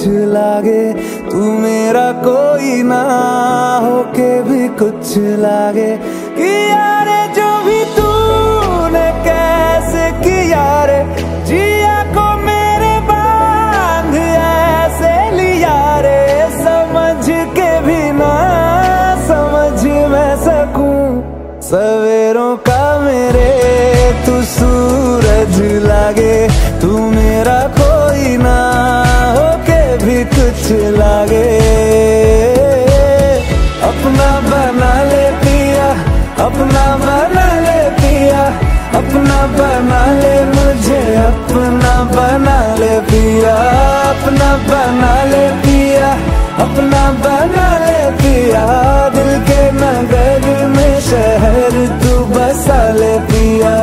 लागे, तू मेरा कोई ना होके भी कुछ लागे। कि यारे जो भी तूने कैसे किया रे, जिया को मेरे बांध ऐसे लिया रे। समझ के भी ना समझ मैं सकूं सवेरों का मेरे तू सूरज लागे, तू मेरा कोई ना होके भी कुछ लागे। अपना बना ले पिया, अपना बना ले पिया, अपना बना ले मुझे, अपना बना ले पिया, अपना बना ले पिया, अपना बना ले पिया। दिल के नगर में शहर तू बसा ले पिया।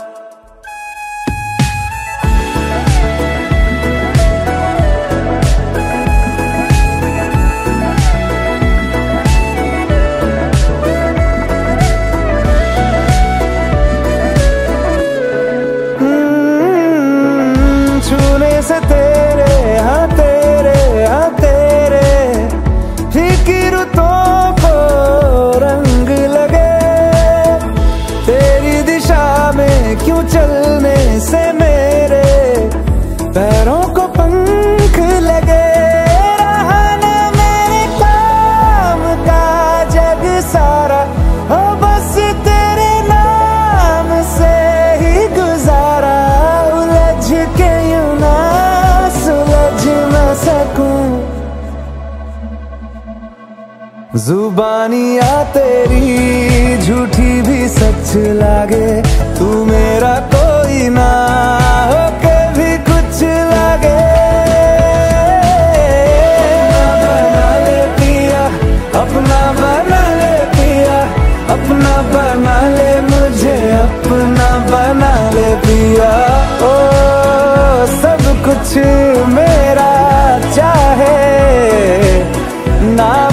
छूने से तेरे हाँ तेरे हाँ तेरे फिक्र तो को रंग लगे। तेरी दिशा में क्यों चलने से मेरे पैरों को पंख लगे। रहा ना मेरे काम का जग सारा, हो बस तेरे नाम से ही गुजारा। उलझ के यूं ना सुलझ न सकूं, जुबानियाँ तेरी झूठी भी सच लागे। तू मेरा कोई ना होके भी कुछ लागे। अपना बना ले पिया, अपना बना ले पिया, अपना बना ले मुझे, अपना बना ले पिया। ओ सब कुछ मेरा चाहे ना